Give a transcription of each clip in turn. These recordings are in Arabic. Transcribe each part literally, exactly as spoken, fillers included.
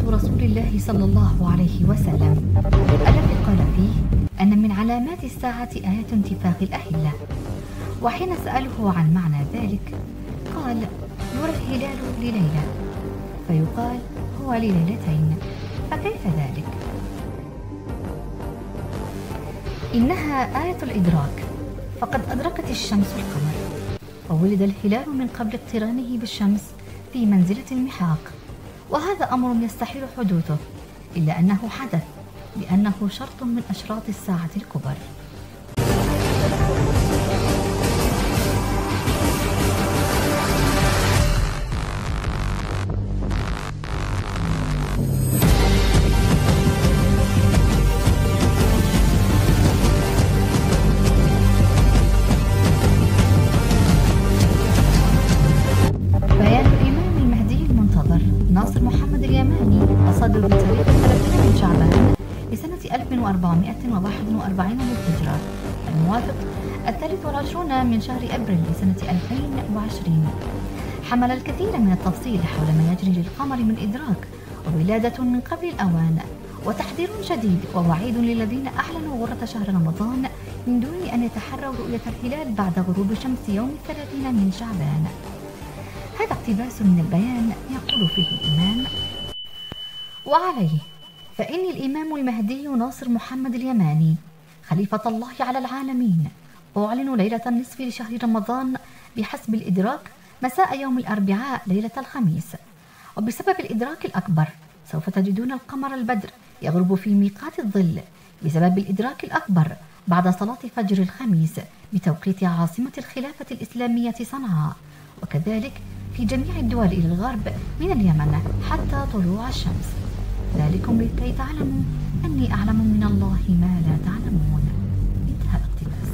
رسول الله صلى الله عليه وسلم الذي قال فيه أن من علامات الساعة آية انتفاخ الأهلة. وحين سأله عن معنى ذلك قال: يرى الهلال لليلة، فيقال هو لليلتين، فكيف ذلك؟ إنها آية الإدراك، فقد أدركت الشمس القمر، وولد الهلال من قبل اقترانه بالشمس في منزلة المحاق، وهذا أمر يستحيل حدوثه، إلا أنه حدث لأنه شرط من أشراط الساعة الكبر. ناصر محمد اليماني الصادر بتاريخ ثلاثين من شعبان لسنة ألف وأربعمائة وواحد وأربعين للهجرة، الموافق الثالث والعشرون من شهر أبريل لسنة ألفين وعشرين، حمل الكثير من التفصيل حول ما يجري للقمر من إدراك وولادة من قبل الأوان، وتحذير شديد ووعيد للذين أعلنوا غرة شهر رمضان من دون أن يتحروا رؤية الهلال بعد غروب شمس يوم الثلاثين من شعبان. هذا اقتباس من البيان يقول فيه الإمام: وعليه فإني الإمام المهدي ناصر محمد اليماني خليفة الله على العالمين أعلن ليلة النصف لشهر رمضان بحسب الإدراك مساء يوم الأربعاء ليلة الخميس، وبسبب الإدراك الأكبر سوف تجدون القمر البدر يغرب في ميقات الظل بسبب الإدراك الأكبر بعد صلاة فجر الخميس بتوقيت عاصمة الخلافة الإسلامية صنعاء، وكذلك في جميع الدول إلى الغرب من اليمن حتى طلوع الشمس، ذلكم لكي تعلموا أني أعلم من الله ما لا تعلمون. انتهى الاقتباس.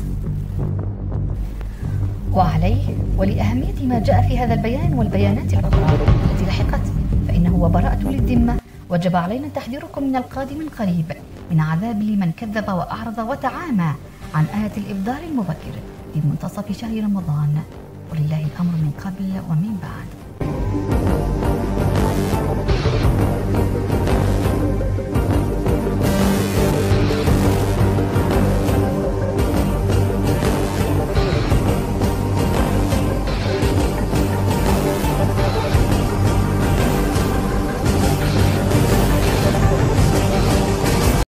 وعليه ولأهمية ما جاء في هذا البيان والبيانات الأخرى التي لحقت، فإنه وبراءة للذمة، وجب علينا تحذيركم من القادم القريب من عذاب لمن كذب وأعرض وتعامى عن آية الإبدار المبكر في منتصف شهر رمضان، ولله الأمر من قبل ومن بعد.